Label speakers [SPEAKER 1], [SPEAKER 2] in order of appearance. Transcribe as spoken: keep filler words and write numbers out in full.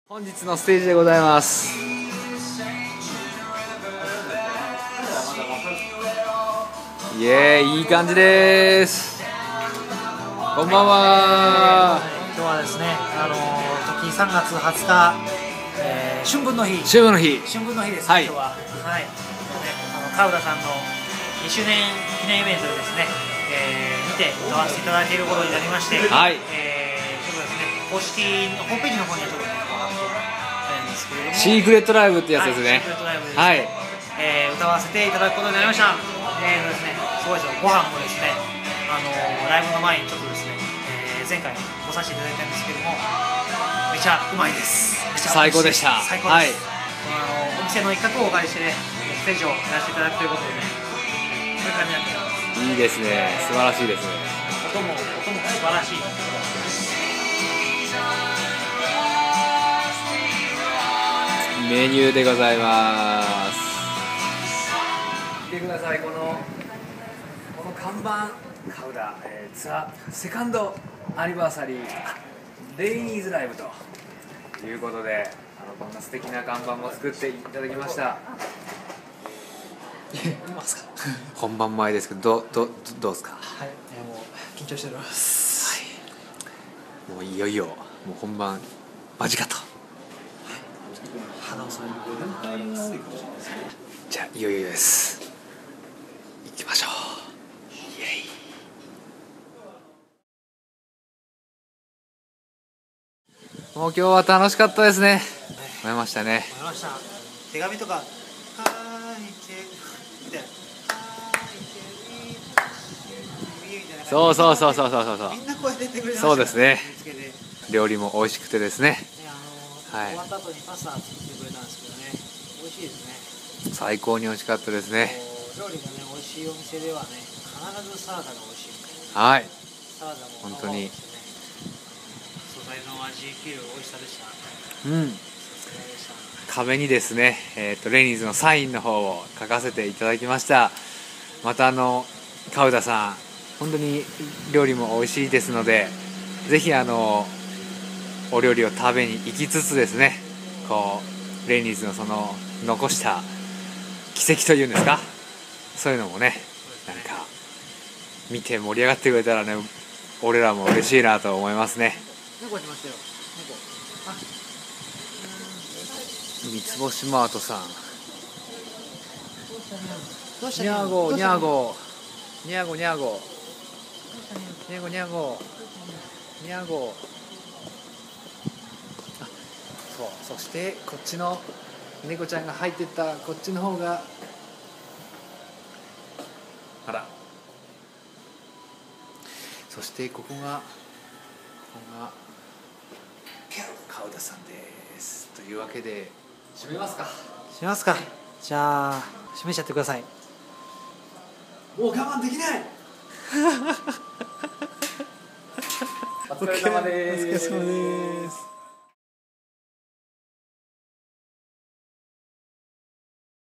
[SPEAKER 1] 本日のステージでございます。イエーイ、いい感じです。こんばんは。
[SPEAKER 2] 今日はですね、あのー、時さんがつはつか、えー、春分の日。
[SPEAKER 1] 春分の日。
[SPEAKER 2] 春分の日です、
[SPEAKER 1] はい、
[SPEAKER 2] 今日は。はい。ね、あの川田さんのにしゅうねん記念イベントでですね、えー、見て歌わせていただいていることになりまして、
[SPEAKER 1] はい。
[SPEAKER 2] えー、ちょっとですね、公式のホームページの方にはちょっとね、ですけれども、
[SPEAKER 1] シークレットライブってやつですね。
[SPEAKER 2] はい、シークレットライブです、
[SPEAKER 1] はい、
[SPEAKER 2] えー、歌わせていただくことになりました。えーですね、すごいですよ。ご飯もですね、あのー、ライブの前にちょっとですね、えー、前回来させていただいたんですけども、めちゃうまいです。めちゃ
[SPEAKER 1] 最高でした。
[SPEAKER 2] 最高です。はい、あのー、お店の一角をお借りしてね、ステージをやらせていただくということでね、そういう感じになってます。
[SPEAKER 1] いいですね。素晴らしいですね。
[SPEAKER 2] 音も音も素晴らしい。
[SPEAKER 1] メニューでございます。見てください、このこの看板カウダ、えー、ツアーセカンドアニバーサリーレイニーズライブということで、あのこんな素敵な看板も作っていただきました。本番前ですけど、どどどうですか？
[SPEAKER 2] はい、えー、もう緊張しております。
[SPEAKER 1] はい、もういよいよもう本番間近と。
[SPEAKER 2] 花を添える。
[SPEAKER 1] じゃあいよいよです。行きましょう。イエイ。もう今日は楽しかったですね。思いましたね。
[SPEAKER 2] 思いました。手紙とか書いてみたいな。
[SPEAKER 1] そうそうそうそうそうそう。
[SPEAKER 2] みんなこうやって言ってくれてました。
[SPEAKER 1] そうですね。料理も美味しくてですね。
[SPEAKER 2] はい。終わった後にパスタ作ってくれたんですけどね、美味しいですね。
[SPEAKER 1] 最高に美味しかったですね。
[SPEAKER 2] 料理がね、美味しいお店ではね、必ずサラダが美味しいみたいな。
[SPEAKER 1] はい。
[SPEAKER 2] サラダも
[SPEAKER 1] 本当に。
[SPEAKER 2] 素材の味きる美味しさでした。
[SPEAKER 1] うん。壁にですね、えっとレニーズのサインの方を書かせていただきました。またあの川田さん、本当に料理も美味しいですので、ぜひあのお料理を食べに行きつつですね、こうレニーズのその残した奇跡というんですか、そういうのもね、なんか見て盛り上がってくれたらね、俺らも嬉しいなと思いますね。
[SPEAKER 2] 猫しましたよ。猫。あ、
[SPEAKER 1] 三つ星マートさん。
[SPEAKER 2] どうした
[SPEAKER 1] にゃーごにゃーごにゃーごにゃーごにゃーごにゃーごにゃーご。あ、そう、そしてこっちの猫ちゃんが入ってったこっちの方が、あら、そしてここがここが川田さんです。というわけで締めますか。
[SPEAKER 2] しますか。じゃあ締めちゃってください。
[SPEAKER 1] もう我慢できない。お疲れ様です。
[SPEAKER 2] お疲れ様です。